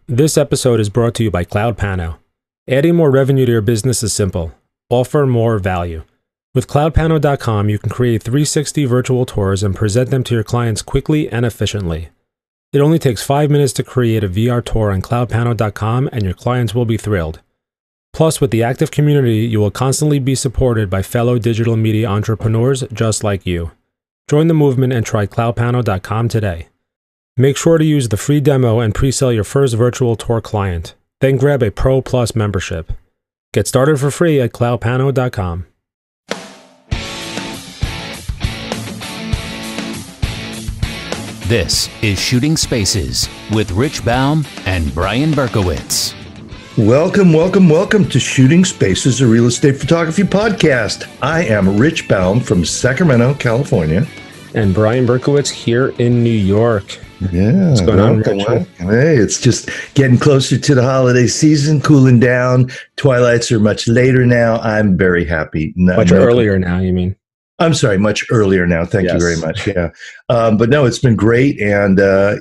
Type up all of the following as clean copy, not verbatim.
This episode is brought to you by CloudPano. Adding more revenue to your business is simple. Offer more value. With CloudPano.com, you can create 360 virtual tours and present them to your clients quickly and efficiently. It only takes 5 minutes to create a VR tour on CloudPano.com and your clients will be thrilled. Plus, with the active community, you will constantly be supported by fellow digital media entrepreneurs just like you. Join the movement and try CloudPano.com today. Make sure to use the free demo and pre-sell your first virtual tour client. Then grab a Pro Plus membership. Get started for free at CloudPano.com. This is Shooting Spaces with Rich Baum and Brian Berkowitz. Welcome to Shooting Spaces, a real estate photography podcast. I am Rich Baum from Sacramento, California. And Brian Berkowitz here in New York. Yeah. What's going on, Rich? Hey, it's just getting closer to the holiday season, cooling down. Twilights are much later now. I'm very happy. Much earlier now, you mean? I'm sorry, much earlier now. Thank you very much. Yeah. But no, it's been great. And,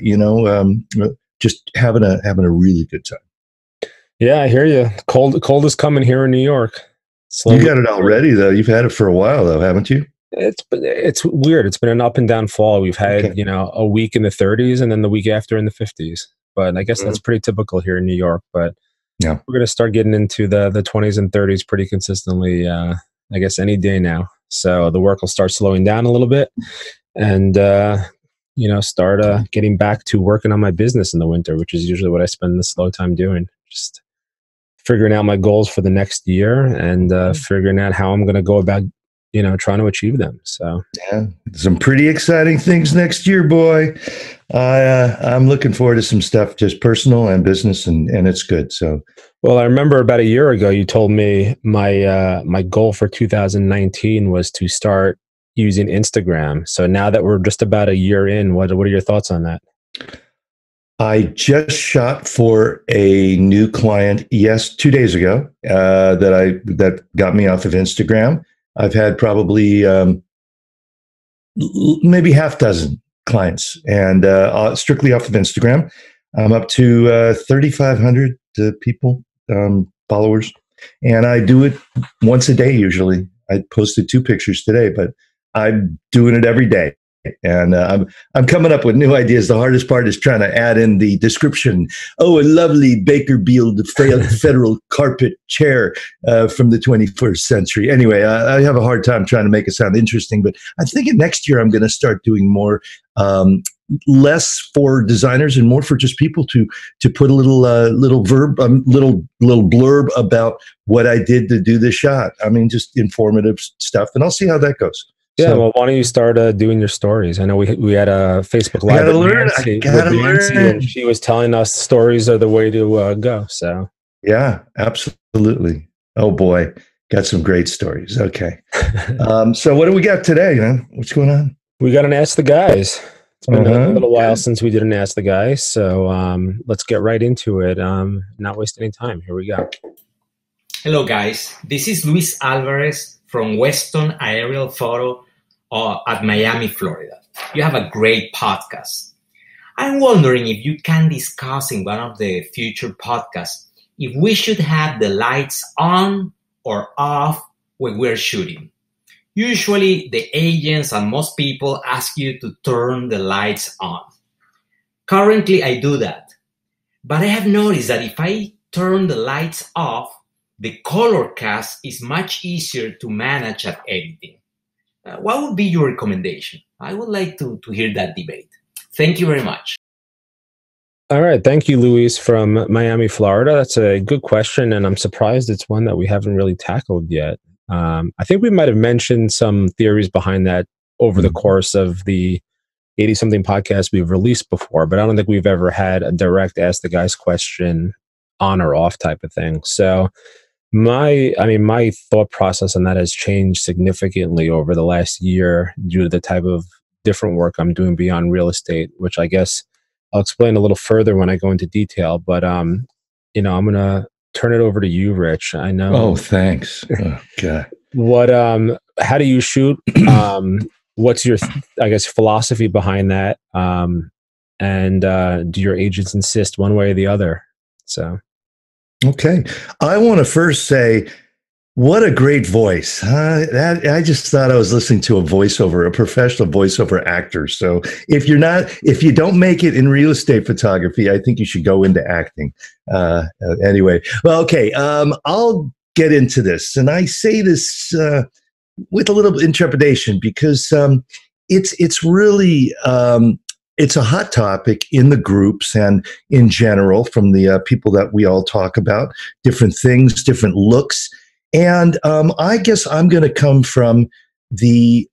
just having a really good time. Yeah, I hear you. Cold is coming here in New York. Slowly. You got it already, though. You've had it for a while, though, haven't you? It's weird. It's been an up and down fall. We've had, a week in the 30s and then the week after in the 50s. But I guess that's pretty typical here in New York. But yeah, we're going to start getting into the 20s and 30s pretty consistently, I guess, any day now. So the work will start slowing down a little bit and, start getting back to working on my business in the winter, which is usually what I spend the slow time doing. Just figuring out my goals for the next year and figuring out how I'm going to go about, trying to achieve them. So yeah, some pretty exciting things next year, boy. I'm looking forward to some stuff, just personal and business, and it's good. So, well, I remember about a year ago, you told me my goal for 2019 was to start using Instagram. So now that we're just about a year in, what are your thoughts on that? I just shot for a new client, 2 days ago, that got me off of Instagram. I've had probably maybe half dozen clients, and strictly off of Instagram. I'm up to 3,500 people, followers, and I do it once a day usually. I posted 2 pictures today, but I'm doing it every day. And I'm coming up with new ideas. The hardest part is trying to add in the description. Oh, a lovely Baker Beale federal carpet chair from the 21st century. Anyway, I have a hard time trying to make it sound interesting, but I think next year I'm going to start doing more, less for designers and more for just people to put a little little blurb about what I did to do this shot. I mean, just informative stuff, and I'll see how that goes. Yeah, well, why don't you start doing your stories? I know we had a Facebook Live I gotta learn. And she was telling us stories are the way to go. So yeah, absolutely. Oh boy, got some great stories. Okay, so what do we got today, man? What's going on? We got an Ask the Guys. It's been a little while since we did an Ask the Guys, so let's get right into it. Not waste any time. Here we go. Hello, guys. This is Luis Alvarez from Weston Aerial Photo at Miami, Florida. You have a great podcast. I'm wondering if you can discuss in one of the future podcasts if we should have the lights on or off when we're shooting. Usually, the agents and most people ask you to turn the lights on. Currently, I do that. But I have noticed that if I turn the lights off, the color cast is much easier to manage at editing. What would be your recommendation? I would like to hear that debate. Thank you very much. All right. Thank you, Luis from Miami, Florida. That's a good question, and I'm surprised it's one that we haven't really tackled yet. I think we might have mentioned some theories behind that over the course of the 80-something podcast we've released before, but I don't think we've ever had a direct Ask the Guys question on or off type of thing. So my thought process on that has changed significantly over the last year due to the type of different work I'm doing beyond real estate, which I guess I'll explain a little further when I go into detail. But I'm going to turn it over to you, Rich. I know. Oh, thanks. Okay. How do you shoot? What's your, philosophy behind that? And do your agents insist one way or the other So, okay. I want to first say, what a great voice. I just thought I was listening to a professional voiceover actor. So if you don't make it in real estate photography, I think you should go into acting. Anyway, well, okay. I'll get into this. And I say this with a little intrepidation because it's really, it's a hot topic in the groups and in general from the people that we all talk about, different things, different looks. And I guess I'm going to come from the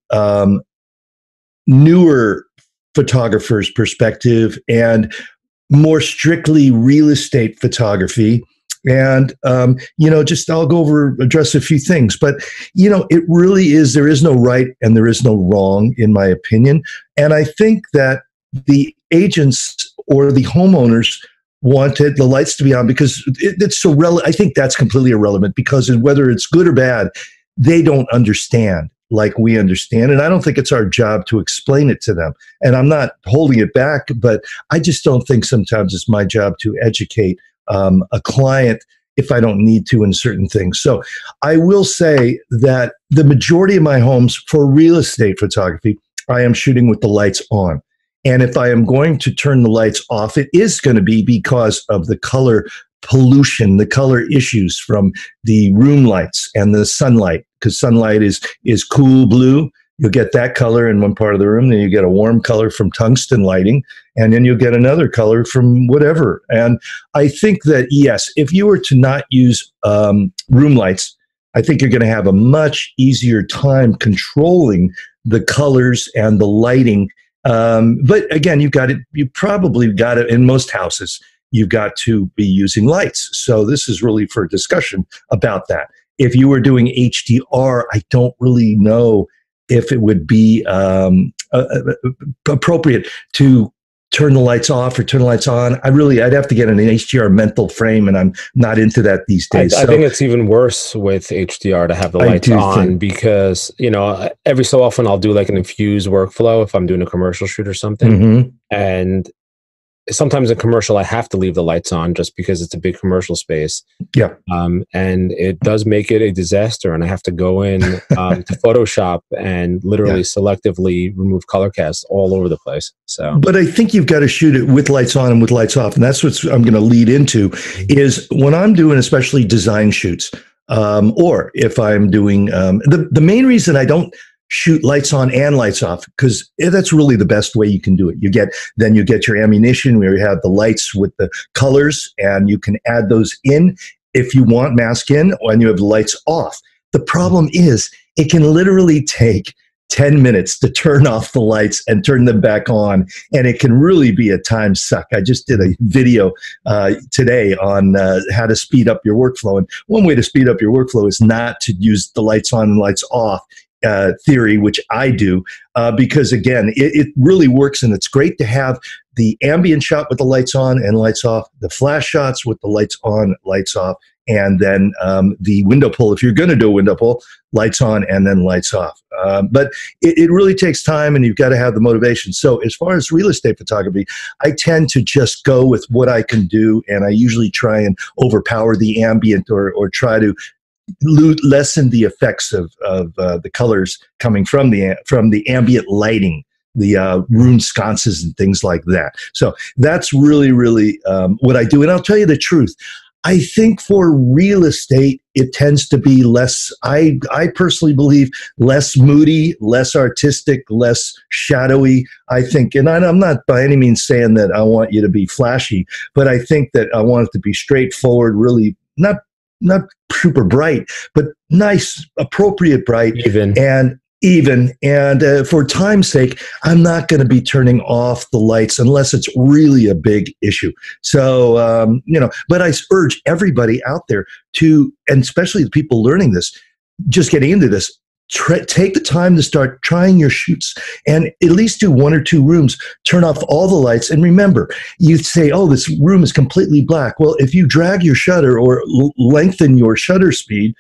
newer photographer's perspective and more strictly real estate photography. And, just I'll address a few things. But, it really is, there is no right and there is no wrong, in my opinion. And I think that the agents or the homeowners wanted the lights to be on because it's so relevant. I think that's completely irrelevant because whether it's good or bad, they don't understand like we understand. And I don't think it's our job to explain it to them. And I'm not holding it back, but I just don't think sometimes it's my job to educate a client if I don't need to in certain things. So I will say that the majority of my homes for real estate photography, I am shooting with the lights on. And if I am going to turn the lights off, it is going to be because of the color pollution, the color issues from the room lights and the sunlight, because sunlight is cool blue. You'll get that color in one part of the room. Then you get a warm color from tungsten lighting, and then you'll get another color from whatever. And I think that, yes, if you were to not use room lights, I think you're going to have a much easier time controlling the colors and the lighting. But again, you probably got it in most houses. You've got to be using lights. So this is really for a discussion about that. If you were doing HDR, I don't really know if it would be appropriate to turn the lights off or turn the lights on. I'd have to get an HDR mental frame, and I'm not into that these days. I think it's even worse with HDR to have the lights on because, every so often I'll do like an infused workflow if I'm doing a commercial shoot or something. Mm-hmm. And sometimes in commercial, I have to leave the lights on just because it's a big commercial space. Yeah. And it does make it a disaster. And I have to go in to Photoshop and literally selectively remove color casts all over the place. So, but I think you've got to shoot it with lights on and with lights off. And that's what I'm going to lead into is when I'm doing, especially design shoots, or if I'm doing, the main reason I don't shoot lights on and lights off, because that's really the best way you can do it. You get your ammunition where you have the lights with the colors, and you can add those in if you want, mask in, and you have the lights off. The problem is it can literally take 10 minutes to turn off the lights and turn them back on, and it can really be a time suck. I just did a video today on how to speed up your workflow, and one way to speed up your workflow is not to use the lights on and lights off theory, which I do, because again, it really works, and it's great to have the ambient shot with the lights on and lights off, the flash shots with the lights on, lights off, and then the window pull. If you're going to do a window pull, lights on and then lights off. But it really takes time, and you've got to have the motivation. So as far as real estate photography, I tend to just go with what I can do, and I usually try and overpower the ambient or try to lessen the effects of the colors coming from the ambient lighting, the room sconces and things like that. So that's really, really what I do. And I'll tell you the truth. I think for real estate, it tends to be less, I personally believe, less moody, less artistic, less shadowy. I think, and I'm not by any means saying that I want you to be flashy, but I think that I want it to be straightforward, really not super bright, but nice, appropriate bright, even. And for time's sake, I'm not going to be turning off the lights unless it's really a big issue. So, but I urge everybody out there to, and especially the people learning this, just getting into this, take the time to start trying your shoots and at least do 1 or 2 rooms, turn off all the lights. And remember, you say, oh, this room is completely black. Well, if you drag your shutter or lengthen your shutter speed,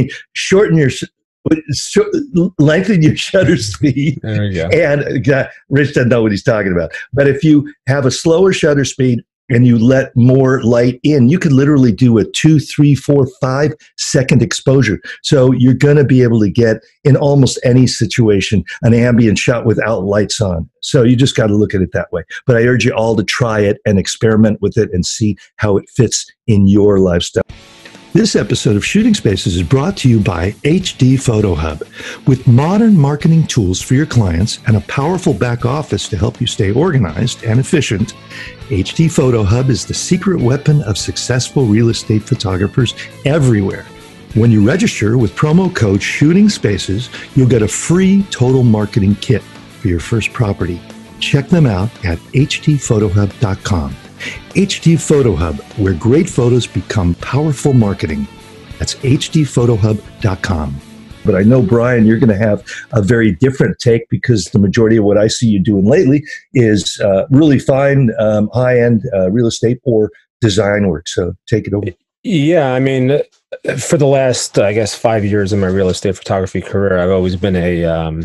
lengthen your shutter speed. There you go. And Rich doesn't know what he's talking about. But if you have a slower shutter speed and you let more light in, you could literally do a 2, 3, 4, 5 second exposure. So you're going to be able to get, in almost any situation, an ambient shot without lights on. So you just got to look at it that way. But I urge you all to try it and experiment with it and see how it fits in your lifestyle. This episode of Shooting Spaces is brought to you by HD Photo Hub. With modern marketing tools for your clients and a powerful back office to help you stay organized and efficient, HD Photo Hub is the secret weapon of successful real estate photographers everywhere. When you register with promo code Shooting Spaces, you'll get a free total marketing kit for your first property. Check them out at hdphotohub.com. HD Photo Hub, where great photos become powerful marketing. That's hdphotohub.com. But I know, Brian, you're going to have a very different take, because the majority of what I see you doing lately is really fine, high-end real estate or design work. So take it over. Yeah, I mean, for the last, I guess, 5 years of my real estate photography career, I've always been a,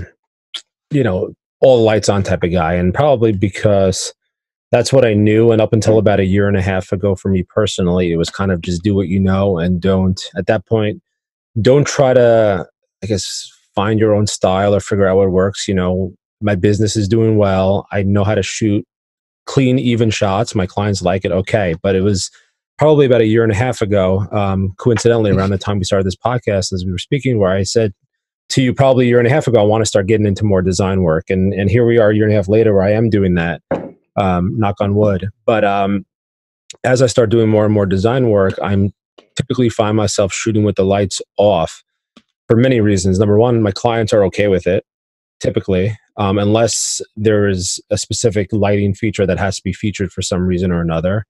all lights on type of guy. And probably because that's what I knew. And up until about 1.5 years ago, for me personally, it was kind of just do what you know, and at that point, don't try to, I guess, find your own style or figure out what works. My business is doing well. I know how to shoot clean, even shots. My clients like it. Okay. But it was probably about 1.5 years ago, coincidentally, around the time we started this podcast, as we were speaking, where I said to you probably 1.5 years ago, I want to start getting into more design work. And here we are 1.5 years later, where I am doing that. Knock on wood. But as I start doing more and more design work, I'm typically find myself shooting with the lights off for many reasons. Number one, my clients are okay with it, typically, unless there is a specific lighting feature that has to be featured for some reason or another.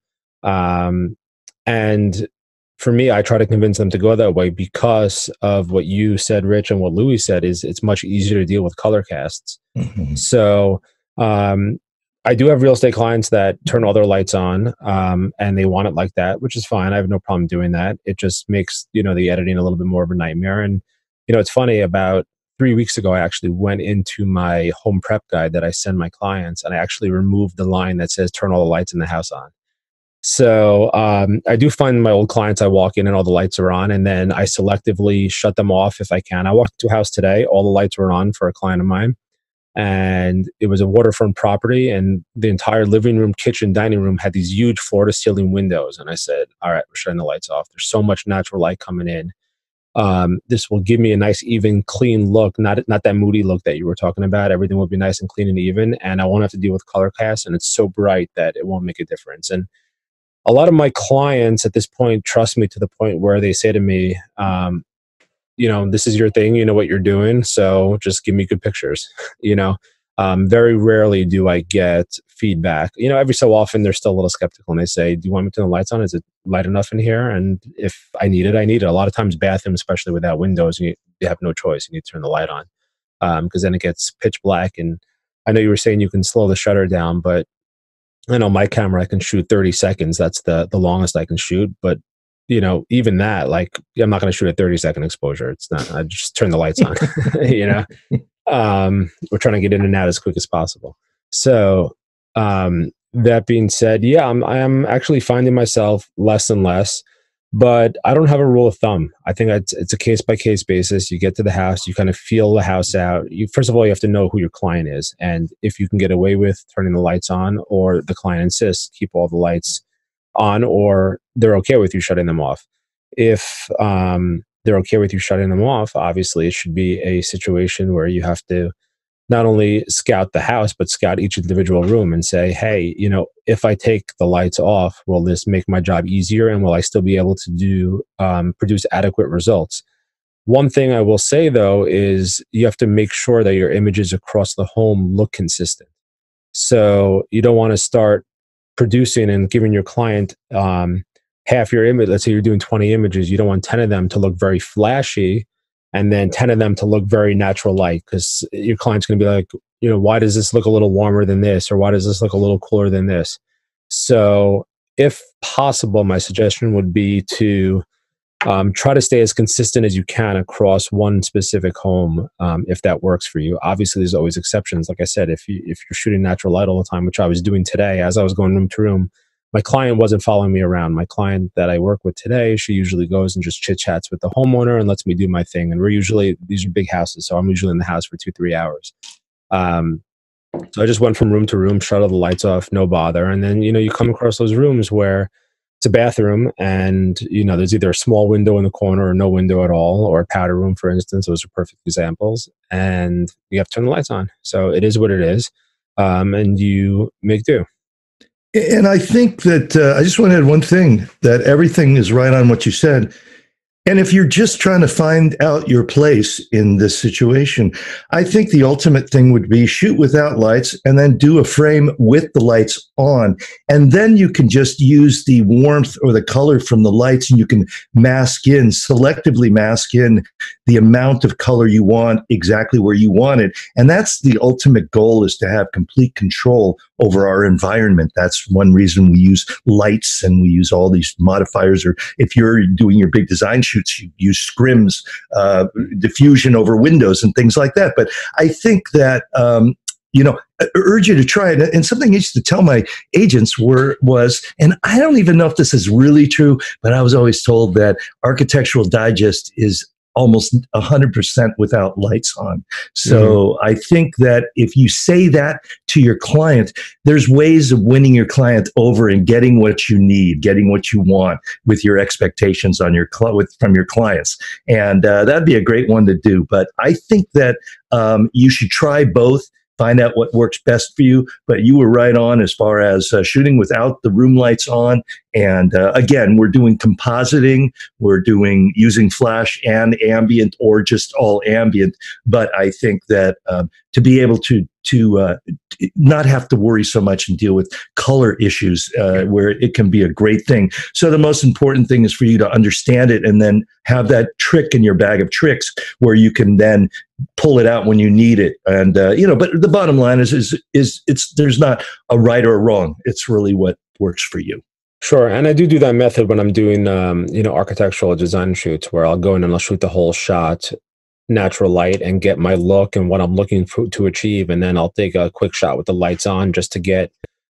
And for me, I try to convince them to go that way because of what you said, Rich, and what Louis said, is it's much easier to deal with color casts. Mm-hmm. So, I do have real estate clients that turn all their lights on, and they want it like that, which is fine. I have no problem doing that. It just makes, the editing a little bit more of a nightmare. And, it's funny, about 3 weeks ago, I actually went into my home prep guide that I send my clients, and I actually removed the line that says turn all the lights in the house on. So I do find my old clients, I walk in and all the lights are on, and then I selectively shut them off if I can. I walked to a house today, all the lights were on for a client of mine. And it was a waterfront property, and the entire living room, kitchen, dining room had these huge floor to ceiling windows. And I said, all right, we're shutting the lights off. There's so much natural light coming in. This will give me a nice, even, clean look, not that moody look that you were talking about. Everything will be nice and clean and even, and I won't have to deal with color cast, and it's so bright that it won't make a difference. And a lot of my clients at this point trust me to the point where they say to me, this is your thing, you know what you're doing, so just give me good pictures. Very rarely do I get feedback. Every so often they're still a little skeptical, and they say, do you want me to turn the lights on? Is it light enough in here? And if I need it, I need it. A lot of times bathrooms, especially without windows, you have no choice. You need to turn the light on, because then it gets pitch black. And I know you were saying you can slow the shutter down, but I know my camera, I can shoot 30 seconds. That's the longest I can shoot. But even that, like, I'm not going to shoot a 30-second exposure. It's not, I just turn the lights on, we're trying to get in and out as quick as possible. So, that being said, yeah, I am actually finding myself less and less, but I don't have a rule of thumb. I think it's a case by case basis. You get to the house, you kind of feel the house out. First of all, you have to know who your client is. And if you can get away with turning the lights on, or the client insists, keep all the lights on, or they're okay with you shutting them off. If they're okay with you shutting them off, obviously it should be a situation where you have to not only scout the house, but scout each individual room and say, hey, if I take the lights off, will this make my job easier? And will I still be able to produce adequate results? One thing I will say, though, is you have to make sure that your images across the home look consistent. So you don't want to start producing and giving your client half your image. Let's say you're doing 20 images. You don't want 10 of them to look very flashy, and then 10 of them to look very natural light, because your client's going to be like, why does this look a little warmer than this? Or why does this look a little cooler than this? So if possible, my suggestion would be to try to stay as consistent as you can across one specific home, if that works for you. Obviously, there's always exceptions. Like I said, if you're shooting natural light all the time, which I was doing today as I was going room to room my client wasn't following me around. My client that I work with today, she usually goes and just chit chats with the homeowner and lets me do my thing. And these are big houses, so I'm usually in the house for 2-3 hours. So I just went from room to room, shut all the lights off, no bother. And then, you come across those rooms where it's a bathroom and, there's either a small window in the corner or no window at all, or a powder room, for instance. Those are perfect examples. And you have to turn the lights on. So it is what it is. And you make do. And I think that I just want to add one thing, that everything is right on what you said. And if you're just trying to find out your place in this situation, I think the ultimate thing would be shoot without lights and then do a frame with the lights on. And then you can just use the warmth or the color from the lights, and you can selectively mask in the amount of color you want exactly where you want it. And that's the ultimate goal, is to have complete control over our environment. That's one reason we use lights and we use all these modifiers. Or if you're doing your big design shoots, you use scrims, diffusion over windows and things like that. But I think that, I urge you to try it. And something I used to tell my agents was, and I don't even know if this is really true, but I was always told that Architectural Digest is almost 100% without lights on. So I think that if you say that to your client, there's ways of winning your client over and getting what you need, getting what you want with your expectations on from your clients. And that'd be a great one to do. But I think that you should try both. Find out what works best for you. But you were right on as far as shooting without the room lights on. And again, we're doing compositing. We're using flash and ambient, or just all ambient. But I think that to be able to not have to worry so much and deal with color issues, where it can be a great thing. So the most important thing is for you to understand it, and then have that trick in your bag of tricks where you can then pull it out when you need it. And but the bottom line is there's not a right or a wrong. It's really what works for you. Sure. And I do that method when I'm doing, architectural design shoots, where I'll go in and I'll shoot the whole shot, natural light, and get my look and what I'm looking to achieve. And then I'll take a quick shot with the lights on, just to get,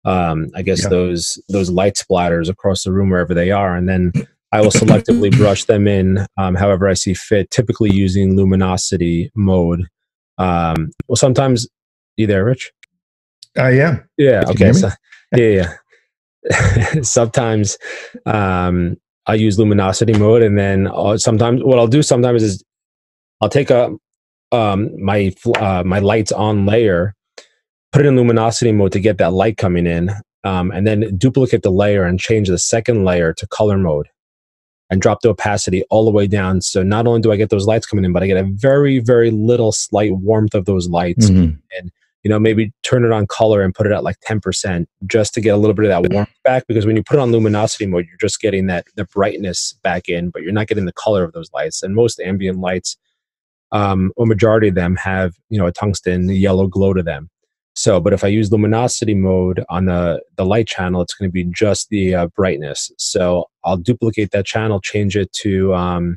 those light splatters across the room wherever they are. And then I will selectively brush them in however I see fit, typically using luminosity mode. Well, sometimes, you there, Rich? I am. Yeah. Okay. So, yeah. Sometimes I use luminosity mode, and then sometimes what I'll do is I'll take my lights on layer, put it in luminosity mode to get that light coming in, and then duplicate the layer and change the second layer to color mode, and drop the opacity all the way down. So not only do I get those lights coming in, but I get a very, very little slight warmth of those lights. And maybe turn it on color and put it at like 10%, just to get a little bit of that warmth back. Because when you put it on luminosity mode, you're just getting the brightness back in, but you're not getting the color of those lights. And most ambient lights, or majority of them, have a tungsten yellow glow to them. So, but if I use luminosity mode on the light channel, it's going to be just the brightness. So I'll duplicate that channel, change it to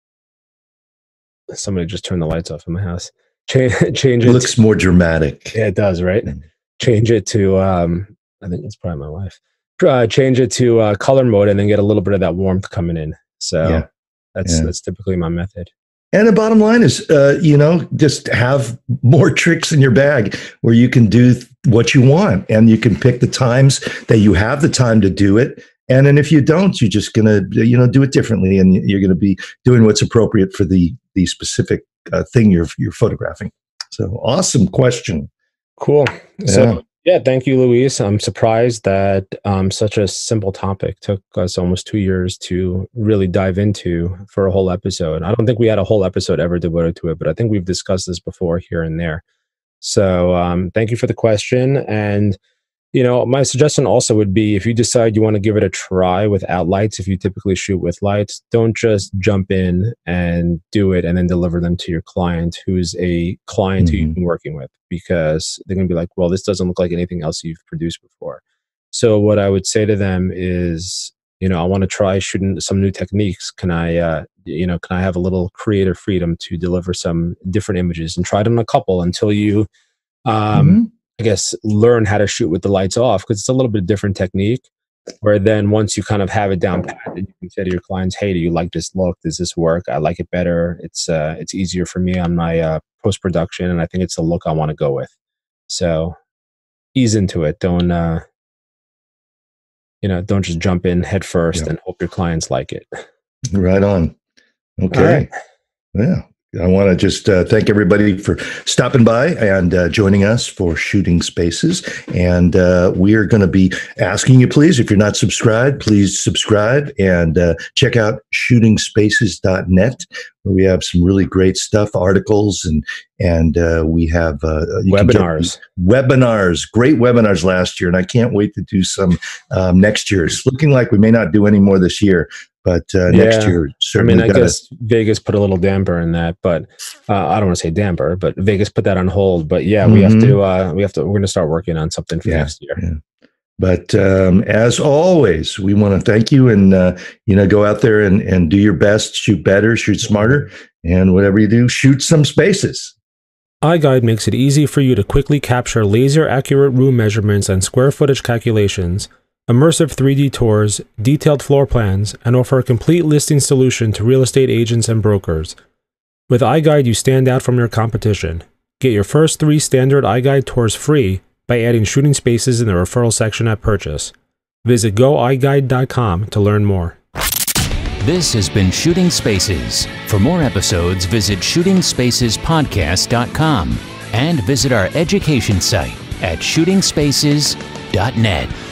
somebody just turned the lights off in my house. Change it. Looks more dramatic. Yeah, it does, right? Change it to I think it's probably my wife. Change it to color mode, and then get a little bit of that warmth coming in. So that's typically my method. And the bottom line is, just have more tricks in your bag where you can do what you want, and you can pick the times that you have the time to do it. And then if you don't, you're just going to, do it differently, and you're going to be doing what's appropriate for the specific thing you're photographing. So awesome question. Cool. So thank you, Luis. I'm surprised that such a simple topic took us almost 2 years to really dive into for a whole episode. I don't think we had a whole episode ever devoted to it, but I think we've discussed this before here and there. So thank you for the question. And my suggestion also would be, if you decide you want to give it a try without lights, if you typically shoot with lights, don't just jump in and do it and then deliver them to your client, who's a client who you've been working with, because they're going to be like, well, this doesn't look like anything else you've produced before. So what I would say to them is, I want to try shooting some new techniques. Can I have a little creative freedom to deliver some different images, and try it on a couple until you, I guess, learn how to shoot with the lights off, because it's a little bit different technique. Where then once you kind of have it down pat, you can say to your clients, hey, do you like this look? Does this work? I like it better. It's easier for me on my post-production, and I think it's the look I want to go with. So ease into it. Don't just jump in head first and hope your clients like it. Right on. Okay. Yeah. I want to just thank everybody for stopping by and joining us for Shooting Spaces. And we are going to be asking you, please, if you're not subscribed, please subscribe and check out shootingspaces.net, where we have some really great stuff, articles, and we have webinars. Great webinars last year. And I can't wait to do some next year. It's looking like we may not do any more this year. But next year, certainly. I guess Vegas put a little damper in that, but I don't want to say damper, but Vegas put that on hold. But yeah, we have to. We're going to start working on something for next year. Yeah. But as always, we want to thank you, and go out there and do your best, shoot better, shoot smarter, and whatever you do, shoot some spaces. iGuide makes it easy for you to quickly capture laser-accurate room measurements and square footage calculations, immersive 3D tours, detailed floor plans, and offer a complete listing solution to real estate agents and brokers. With iGuide, you stand out from your competition. Get your first 3 standard iGuide tours free by adding Shooting Spaces in the referral section at purchase. Visit goiguide.com to learn more. This has been Shooting Spaces. For more episodes, visit shootingspacespodcast.com and visit our education site at shootingspaces.net.